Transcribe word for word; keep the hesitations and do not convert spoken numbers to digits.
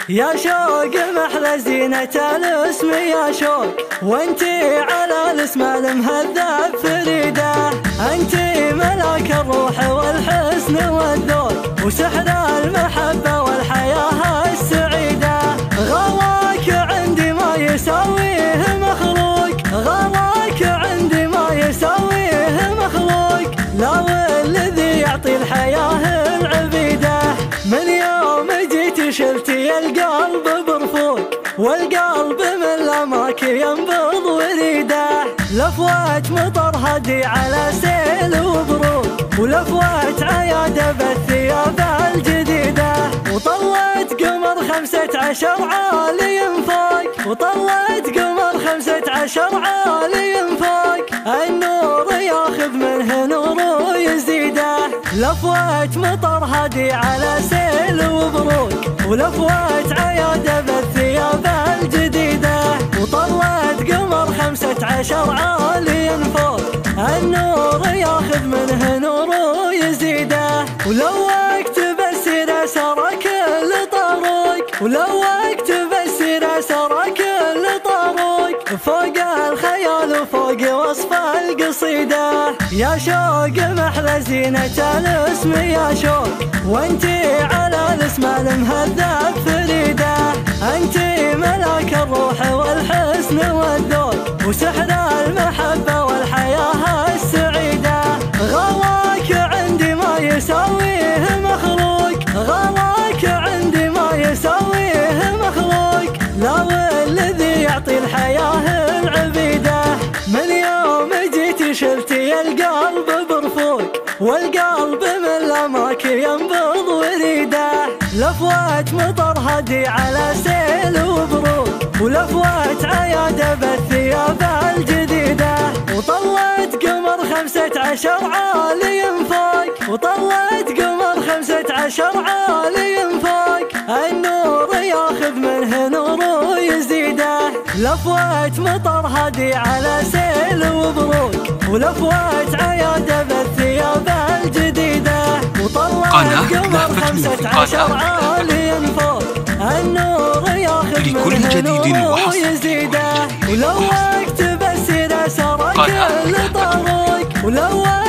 يا شوق محلى زينة الاسم يا شوق، وانتي على الاسم المهذب فريدة. انتي ملاك الروح والحسن والذوق، وسحر المحبة والحياة السعيدة. غلاك عندي ما يساويه مخلوق، غلاك عندي ما يساويه مخلوق. لا والذي يعطي الحياة العبيدة، من يوم جيت شلتي القلب برفوق، والقلب من لماك ينبض وريده. لفوات مطر هدي على سيل وبروق، ولفوات عيادة بالثياب الجديدة. وطلت قمر خمسة عشر عالي فوق، وطلت قمر خمسة عشر عالي فوق. النور ياخذ منه نور ويزيده. لفوات مطر هدي على سيل وبروق، ولفوات عيادة بالثياب الجديدة. وطلت قمر خمسة عشر عالي فوق، النور ياخذ منه نور ويزيده. ولو اكتب السيرة سرى كل طريق، ولو اكتب السيرة سرى كل طريق. فوق الخيال وفوق وصف القصيدة. يا شوق محلى زينة الاسم يا شوق، وانتي على الاسم المهذب فريدة. انتي ملاك الروح والحسن والذوق، وسحر المحبة والحياة السعيدة. غلاك عندي ما يساويه مخلوق، غلاك عندي ما يساويه مخلوق. لا والذي يعطي الحياة العبيدة، من يوم جيت شلتي القلب برفوق، والقلب من لماك ينبض وريده. لفوات مطر هدي على سيل وبروق، ولفوات عيادة بالثياب الجديدة. وطلت قمر خمسة عشر عالي فوق، وطلت قمر خمسة عشر عالي فوق. النور ياخذ منه نور ويزيده. لفوات مطر هدي على سيل وبروق، ولفوات عيادة بالثياب الجديدة. وطلت قمر خمسة عشر عالي فوق، النور ياخذ منه نور ويزيده. ولو اكتب السيرة سرى كل طريق، ولو